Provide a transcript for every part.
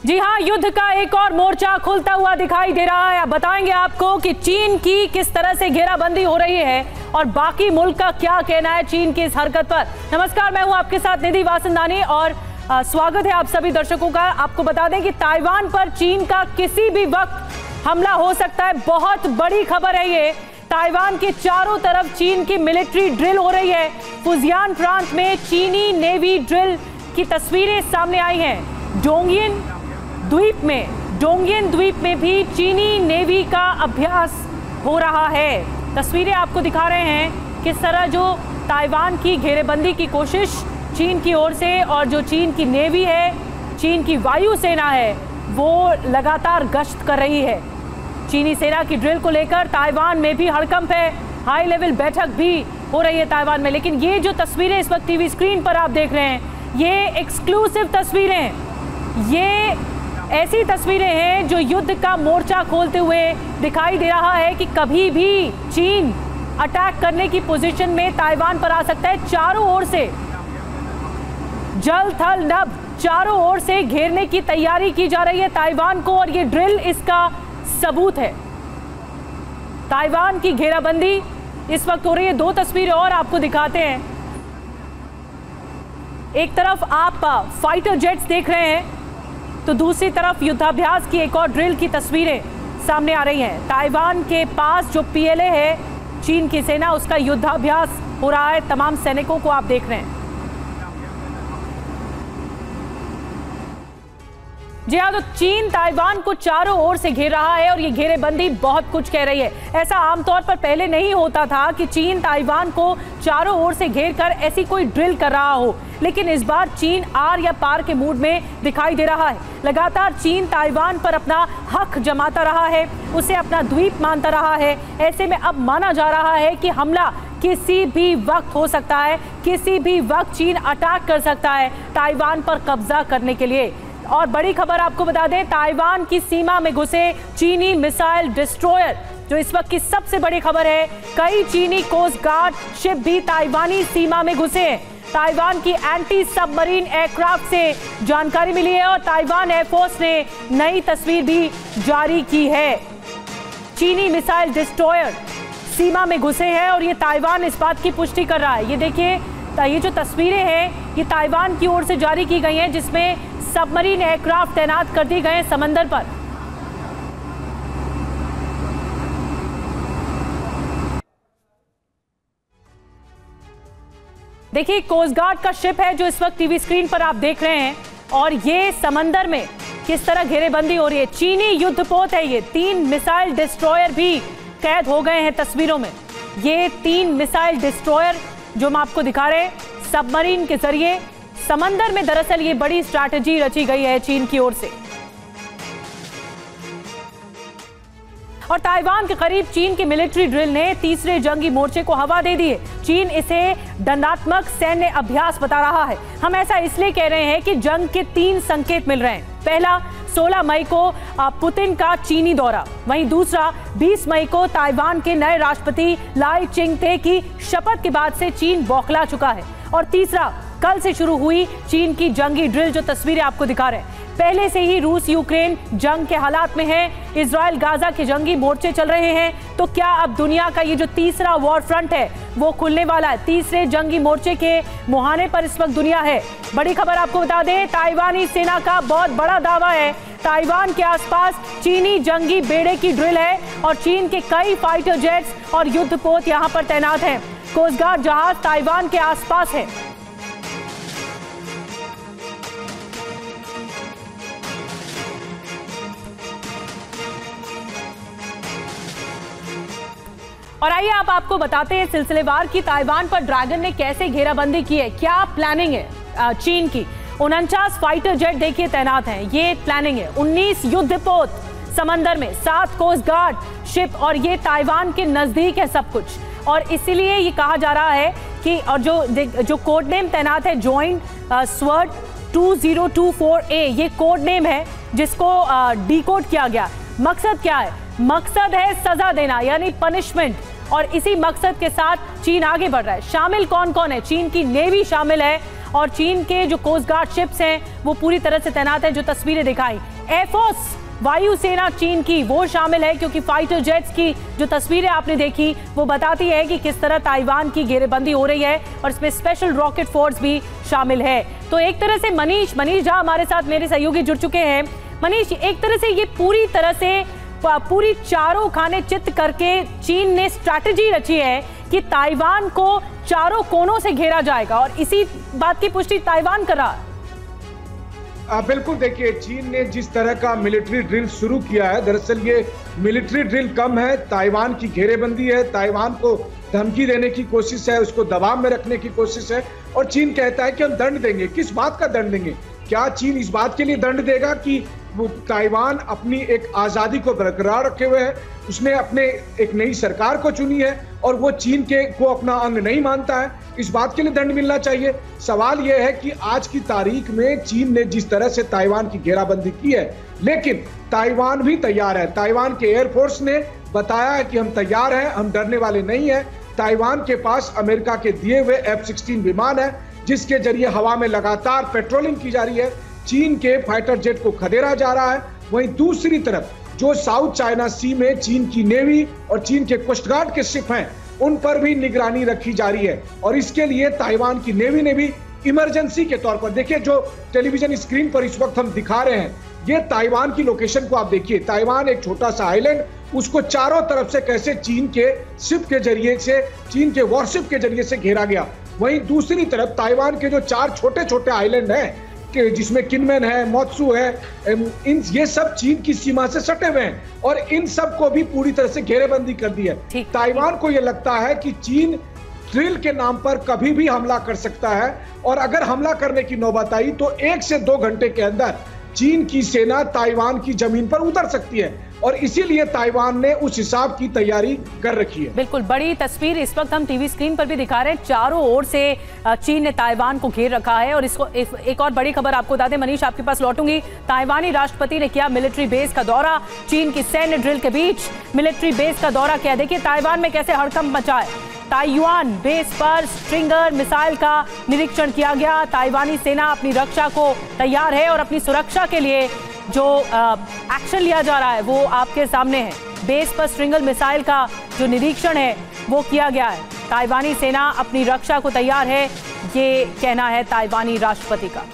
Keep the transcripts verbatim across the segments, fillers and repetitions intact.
जी हाँ, युद्ध का एक और मोर्चा खुलता हुआ दिखाई दे रहा है। अब बताएंगे आपको कि चीन की किस तरह से घेराबंदी हो रही है और बाकी मुल्क का क्या कहना है चीन की इस हरकत पर। नमस्कार, मैं हूं आपके साथ निधि वासंदानी और आ, स्वागत है आप सभी दर्शकों का। आपको बता दें कि ताइवान पर चीन का किसी भी वक्त हमला हो सकता है। बहुत बड़ी खबर है ये। ताइवान के चारों तरफ चीन की मिलिट्री ड्रिल हो रही है। फुजियान प्रांत में चीनी नेवी ड्रिल की तस्वीरें सामने आई हैं। डोंगियन द्वीप में डोंगियन द्वीप में भी चीनी नेवी का अभ्यास हो रहा है। तस्वीरें आपको दिखा रहे हैं किस तरह जो ताइवान की घेरेबंदी की कोशिश चीन की ओर से, और जो चीन की नेवी है, चीन की वायु सेना है, वो लगातार गश्त कर रही है। चीनी सेना की ड्रिल को लेकर ताइवान में भी हड़कंप है। हाई लेवल बैठक भी हो रही है ताइवान में। लेकिन ये जो तस्वीरें इस वक्त टीवी स्क्रीन पर आप देख रहे हैं, ये एक्सक्लूसिव तस्वीरें हैं। ये ऐसी तस्वीरें हैं जो युद्ध का मोर्चा खोलते हुए दिखाई दे रहा है कि कभी भी चीन अटैक करने की पोजीशन में ताइवान पर आ सकता है। चारों ओर से जल थल नभ चारों ओर से घेरने की तैयारी की जा रही है ताइवान को, और ये ड्रिल इसका सबूत है। ताइवान की घेराबंदी इस वक्त हो रही है। दो तस्वीरें और आपको दिखाते हैं। एक तरफ आप फाइटर जेट्स देख रहे हैं, तो दूसरी तरफ युद्धाभ्यास की एक और ड्रिल की तस्वीरें सामने आ रही हैं। ताइवान के पास जो पीएलए है, चीन की सेना, उसका युद्धाभ्यास हो रहा है। तमाम सैनिकों को आप देख रहे हैं। जी हाँ, तो चीन ताइवान को चारों ओर से घेर रहा है और ये घेरेबंदी बहुत कुछ कह रही है। ऐसा आमतौर पर पहले नहीं होता था कि चीन ताइवान को चारों ओर से घेर कर ऐसी कोई ड्रिल कर रहा हो, लेकिन इस बार चीन आर या पार के मूड में दिखाई दे रहा है। लगातार चीन ताइवान पर अपना हक जमाता रहा है, उसे अपना द्वीप मानता रहा है। ऐसे में अब माना जा रहा है कि हमला किसी भी वक्त हो सकता है, किसी भी वक्त चीन अटैक कर सकता है ताइवान पर कब्जा करने के लिए। और बड़ी खबर आपको बता दें, ताइवान की सीमा में घुसे चीनी मिसाइल डिस्ट्रॉयर, जो इस वक्त की सबसे बड़ी खबर है। कई चीनी कोस्ट गार्ड शिप भी ताइवानी सीमा में घुसे हैं। ताइवान की एंटी सबमरीन एयरक्राफ्ट से जानकारी मिली है और ताइवान एयरफोर्स ने नई तस्वीर भी जारी की है। चीनी मिसाइल डिस्ट्रॉयर सीमा में घुसे हैं और ये ताइवान इस बात की पुष्टि कर रहा है। ये देखिए, ये जो तस्वीरें हैं ये ताइवान की ओर से जारी की गई हैं, जिसमें सबमरीन एयरक्राफ्ट तैनात कर दी गए समंदर पर। देखिए, कोस्ट गार्ड का शिप है जो इस वक्त टीवी स्क्रीन पर आप देख रहे हैं, और ये समंदर में किस तरह घेरेबंदी हो रही है। चीनी युद्धपोत है ये। तीन मिसाइल डिस्ट्रॉयर भी कैद हो गए हैं तस्वीरों में। ये तीन मिसाइल डिस्ट्रॉयर जो हम आपको दिखा रहे हैं, सबमरीन के जरिए समंदर में, दरअसल ये बड़ी स्ट्रैटेजी रची गई है चीन की ओर से। और ताइवान के करीब चीन की मिलिट्री ड्रिल ने तीसरे जंगी मोर्चे को हवा दे दी है। चीन इसे दंडात्मक सैन्य अभ्यास बता रहा है। हम ऐसा इसलिए कह रहे हैं कि जंग के तीन संकेत मिल रहे हैं। पहला, सोलह मई को पुतिन का चीनी दौरा। वहीं दूसरा, बीस मई को ताइवान के नए राष्ट्रपति लाई चिंग-ते की शपथ के बाद से चीन बौखला चुका है। और तीसरा, कल से शुरू हुई चीन की जंगी ड्रिल, जो तस्वीरें आपको दिखा रहे हैं। पहले से ही रूस यूक्रेन जंग के हालात में है। इजराइल गाजा के जंगी मोर्चे चल रहे हैं। तो क्या अब दुनिया का ये जो तीसरा वॉर फ्रंट है वो खुलने वाला है? तीसरे जंगी मोर्चे के मुहाने पर इस वक्त दुनिया है। बड़ी खबर आपको बता दें, ताइवानी सेना का बहुत बड़ा दावा है। ताइवान के आसपास चीनी जंगी बेड़े की ड्रिल है और चीन के कई फाइटर जेट्स और युद्धपोत यहां पर तैनात हैं। कोस्ट गार्ड जहाज ताइवान के आसपास है। और आइए आप आपको बताते हैं सिलसिलेवार की ताइवान पर ड्रैगन ने कैसे घेराबंदी की है, क्या प्लानिंग है चीन की। उनचास फाइटर जेट देखिए तैनात हैं, ये प्लानिंग है। उन्नीस युद्धपोत समंदर में, सात कोस्ट गार्ड शिप, और ये ताइवान के नजदीक है सब कुछ। और इसीलिए ये कहा जा रहा है कि, और जो जो कोड नेम तैनात है, joint sword two zero two four A, ये कोड नेम है जिसको डिकोड किया गया। मकसद क्या है? मकसद है सजा देना, यानी पनिशमेंट। और इसी मकसद के साथ चीन आगे बढ़ रहा है। शामिल कौन कौन है? चीन की नेवी शामिल है और चीन के जो कोस्ट गार्ड शिप्स हैं वो पूरी तरह से तैनात हैं। जो तस्वीरें दिखाई एयरफोर्स वायुसेना चीन की वो शामिल है, क्योंकि फाइटर जेट्स की जो तस्वीरें आपने देखी वो बताती है कि किस तरह ताइवान की घेरेबंदी हो रही है और इसमें स्पेशल रॉकेट फोर्स भी शामिल है। तो एक तरह से मनीष मनीष झा हमारे साथ मेरे सहयोगी जुड़ चुके हैं। मनीष, एक तरह से ये पूरी तरह से पूरी चारों खाने चित करके चीन ने स्ट्रैटेजी रची है कि ताइवान को चारों कोनों से घेरा जाएगा और इसी बात की पुष्टि ताइवान कर रहा है। आ, बिल्कुल, देखिए चीन ने जिस तरह का मिलिट्री ड्रिल शुरू किया है, दरअसल ये मिलिट्री ड्रिल कम है, ताइवान की घेरेबंदी है, ताइवान को धमकी देने की कोशिश है, उसको दबाव में रखने की कोशिश है। और चीन कहता है कि हम दंड देंगे। किस बात का दंड देंगे? क्या चीन इस बात के लिए दंड देगा कि वो ताइवान अपनी एक आज़ादी को बरकरार रखे हुए है, उसने अपने एक नई सरकार को चुनी है और वो चीन के को अपना अंग नहीं मानता है, इस बात के लिए दंड मिलना चाहिए। सवाल यह है कि आज की तारीख में चीन ने जिस तरह से ताइवान की घेराबंदी की है, लेकिन ताइवान भी तैयार है। ताइवान के एयरफोर्स ने बताया है कि हम तैयार हैं, हम डरने वाले नहीं हैं। ताइवान के पास अमेरिका के दिए हुए एफ सिक्सटीन विमान है, जिसके जरिए हवा में लगातार पेट्रोलिंग की जा रही है। चीन के फाइटर जेट को खदेड़ा जा रहा है। वहीं दूसरी तरफ जो साउथ चाइना सी में चीन की नेवी और चीन के कोस्ट गार्ड के शिप हैं, उन पर भी निगरानी रखी जा रही है। और इसके लिए ताइवान की नेवी ने भी इमरजेंसी के तौर पर, देखिए जो टेलीविजन स्क्रीन पर इस वक्त हम दिखा रहे हैं, ये ताइवान की लोकेशन को आप देखिए। ताइवान एक छोटा सा आइलैंड, उसको चारों तरफ से कैसे चीन के शिप के जरिए से, चीन के वॉरशिप के जरिए से घेरा गया। वहीं दूसरी तरफ ताइवान के जो चार छोटे छोटे आइलैंड हैं, जिसमें किनमेन है, मोत्सू है, इन ये सब चीन की सीमा से सटे हुए हैं और इन सब को भी पूरी तरह से घेरेबंदी कर दी है। ताइवान को यह लगता है कि चीन ड्रिल के नाम पर कभी भी हमला कर सकता है और अगर हमला करने की नौबत आई तो एक से दो घंटे के अंदर चीन की सेना ताइवान की जमीन पर उतर सकती है और इसीलिए ताइवान ने उस हिसाब की तैयारी कर रखी है। बिल्कुल, बड़ी तस्वीर इस वक्त हम टीवी स्क्रीन पर भी दिखा रहे हैं। चारों ओर से चीन ने ताइवान को घेर रखा है और इसको एक और बड़ी खबर आपको बता दें, मनीष आपके पास लौटूंगी। ताइवानी राष्ट्रपति ने किया मिलिट्री बेस का दौरा, चीन की सैन्य ड्रिल के बीच मिलिट्री बेस का दौरा किया। देखिए ताइवान में कैसे हड़कंप मचा है। ताइवान बेस पर स्ट्रिंगर मिसाइल का निरीक्षण किया गया। ताइवानी सेना अपनी रक्षा को तैयार है और अपनी सुरक्षा के लिए जो एक्शन लिया जा रहा है वो आपके सामने है। बेस पर स्ट्रिंगर मिसाइल का जो निरीक्षण है वो किया गया है। ताइवानी सेना अपनी रक्षा को तैयार है, ये कहना है ताइवानी राष्ट्रपति का।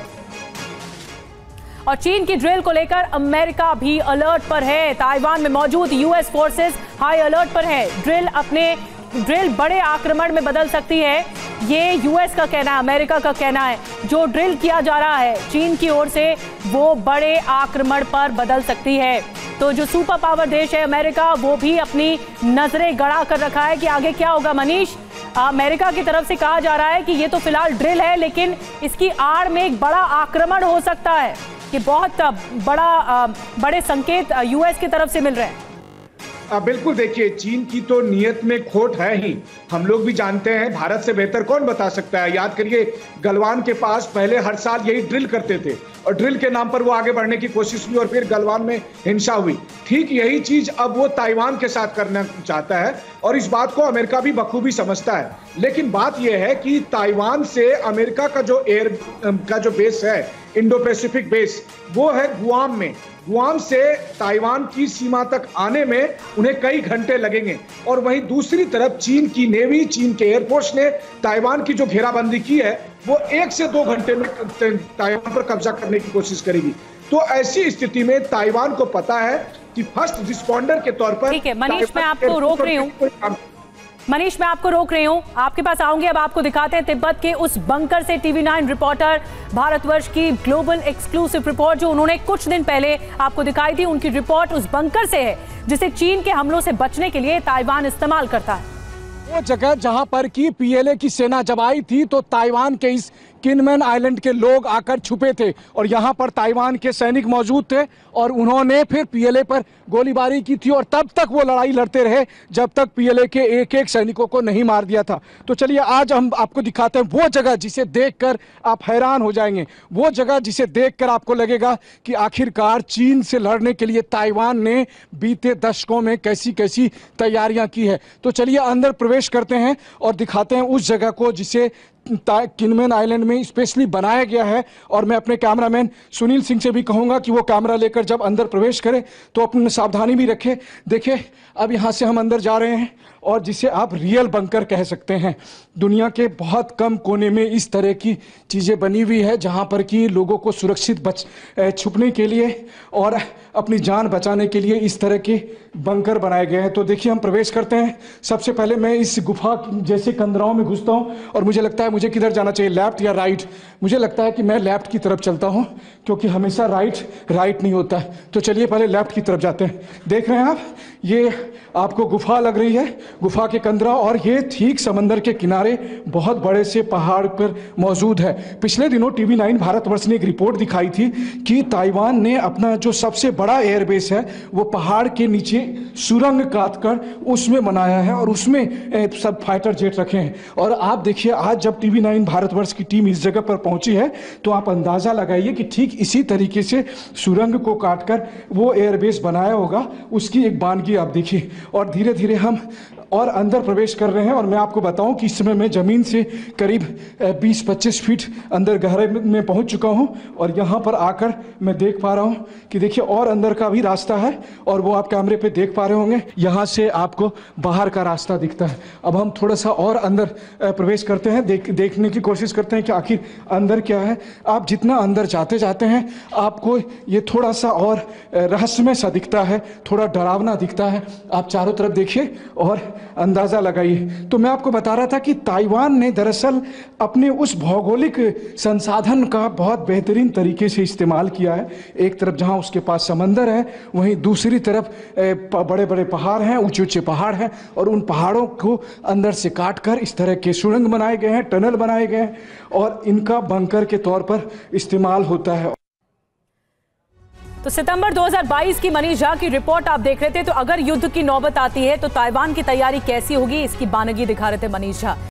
और चीन की ड्रिल को लेकर अमेरिका भी अलर्ट पर है। ताइवान में मौजूद यूएस फोर्सेस हाई अलर्ट पर है। ड्रिल अपने ड्रिल बड़े आक्रमण में बदल सकती है, ये यूएस का कहना है, अमेरिका का कहना है। जो ड्रिल किया जा रहा है चीन की ओर से वो बड़े आक्रमण पर बदल सकती है। तो जो सुपर पावर देश है अमेरिका, वो भी अपनी नजरें गड़ा कर रखा है कि आगे क्या होगा। मनीष, अमेरिका की तरफ से कहा जा रहा है कि ये तो फिलहाल ड्रिल है, लेकिन इसकी आड़ में एक बड़ा आक्रमण हो सकता है कि बहुत बड़ा बड़े संकेत यूएस की तरफ से मिल रहे हैं। आ, बिल्कुल, देखिए चीन की तो नीयत में खोट है ही, हम लोग भी जानते हैं। भारत से बेहतर कौन बता सकता है। याद करिए गलवान के पास पहले हर साल यही ड्रिल करते थे और ड्रिल के नाम पर वो आगे बढ़ने की कोशिश हुई और फिर गलवान में हिंसा हुई। ठीक यही चीज अब वो ताइवान के साथ करना चाहता है और इस बात को अमेरिका भी बखूबी समझता है। लेकिन बात यह है कि ताइवान से अमेरिका का जो एयर का जो बेस है, इंडो पैसिफिक बेस, वो है गुआम में। गुआम से ताइवान की सीमा तक आने में उन्हें कई घंटे लगेंगे। और वहीं दूसरी तरफ चीन की नेवी, चीन के एयरफोर्स ने ताइवान की जो घेराबंदी की है वो एक से दो घंटे में ताइवान पर कब्जा करने की कोशिश करेगी। तो ऐसी स्थिति में ताइवान को पता है कि फर्स्ट रिस्पॉन्डर के तौर पर। ठीक है मनीष, मैं आपको रोक रही हूँ मनीष मैं आपको रोक रही हूँ आपके पास आऊंगी। अब आपको दिखाते हैं तिब्बत के उस बंकर से टीवी नाइन रिपोर्टर भारतवर्ष की ग्लोबल एक्सक्लूसिव रिपोर्ट जो उन्होंने कुछ दिन पहले आपको दिखाई थी। उनकी रिपोर्ट उस बंकर से है जिसे चीन के हमलों से बचने के लिए ताइवान इस्तेमाल करता है। वो जगह जहां पर की पीएलए की सेना जब आई थी तो ताइवान के इस किनमेन आइलैंड के लोग आकर छुपे थे और यहाँ पर ताइवान के सैनिक मौजूद थे और उन्होंने फिर पीएलए पर गोलीबारी की थी और तब तक वो लड़ाई लड़ते रहे जब तक पीएलए के एक एक सैनिकों को नहीं मार दिया था। तो चलिए आज हम आपको दिखाते हैं वो जगह जिसे देखकर आप हैरान हो जाएंगे, वो जगह जिसे देखकर आपको लगेगा कि आखिरकार चीन से लड़ने के लिए ताइवान ने बीते दशकों में कैसी कैसी तैयारियां की है। तो चलिए अंदर प्रवेश करते हैं और दिखाते हैं उस जगह को जिसे किनमेन आइलैंड में स्पेशली बनाया गया है। और मैं अपने कैमरामैन सुनील सिंह से भी कहूँगा कि वो कैमरा लेकर जब अंदर प्रवेश करें तो अपनी सावधानी भी रखें। देखिए अब यहाँ से हम अंदर जा रहे हैं और जिसे आप रियल बंकर कह सकते हैं। दुनिया के बहुत कम कोने में इस तरह की चीज़ें बनी हुई है जहाँ पर कि लोगों को सुरक्षित बच छुपने के लिए और अपनी जान बचाने के लिए इस तरह के बंकर बनाए गए हैं। तो देखिए हम प्रवेश करते हैं। सबसे पहले मैं इस गुफा जैसे कंदराओं में घुसता हूँ और मुझे लगता है मुझे किधर जाना चाहिए, लेफ्ट या राइट। मुझे लगता है कि मैं लेफ्ट की तरफ चलता हूँ क्योंकि हमेशा राइट राइट नहीं होता है। तो चलिए पहले लेफ्ट की तरफ जाते हैं। देख रहे हैं आप, ये आपको गुफा लग रही है, गुफा के कंदरा, और ये ठीक समंदर के किनारे बहुत बड़े से पहाड़ पर मौजूद है। पिछले दिनों टीवी नाइन भारतवर्ष ने एक रिपोर्ट दिखाई थी कि ताइवान ने अपना जो सबसे बड़ा एयरबेस है वो पहाड़ के नीचे सुरंग काटकर उसमें बनाया है और उसमें सब फाइटर जेट रखे हैं। और आप देखिए आज जब टीवी नाइन भारतवर्ष की टीम इस जगह पर पहुंची है तो आप अंदाजा लगाइए कि ठीक इसी तरीके से सुरंग को काटकर वो एयरबेस बनाया होगा। उसकी एक बानगी आप देखिए। और धीरे धीरे हम और अंदर प्रवेश कर रहे हैं और मैं आपको बताऊं कि इस समय मैं ज़मीन से करीब बीस पच्चीस फीट अंदर गहरे में पहुंच चुका हूं और यहां पर आकर मैं देख पा रहा हूं कि देखिए और अंदर का भी रास्ता है और वो आप कैमरे पे देख पा रहे होंगे। यहां से आपको बाहर का रास्ता दिखता है। अब हम थोड़ा सा और अंदर प्रवेश करते हैं, देख देखने की कोशिश करते हैं कि आखिर अंदर क्या है। आप जितना अंदर जाते जाते हैं आपको ये थोड़ा सा और रहस्यमय सा दिखता है, थोड़ा डरावना दिखता है। आप चारों तरफ देखिए और अंदाजा लगाइए। तो मैं आपको बता रहा था कि ताइवान ने दरअसल अपने उस भौगोलिक संसाधन का बहुत बेहतरीन तरीके से इस्तेमाल किया है। एक तरफ जहां उसके पास समंदर है, वहीं दूसरी तरफ बड़े बड़े पहाड़ हैं, ऊंचे ऊंचे पहाड़ हैं, और उन पहाड़ों को अंदर से काटकर इस तरह के सुरंग बनाए गए हैं, टनल बनाए गए हैं और इनका बंकर के तौर पर इस्तेमाल होता है। तो सितंबर दो हज़ार बाईस की मनीष झा की रिपोर्ट आप देख रहे थे। तो अगर युद्ध की नौबत आती है तो ताइवान की तैयारी कैसी होगी, इसकी बानगी दिखा रहे थे मनीष झा।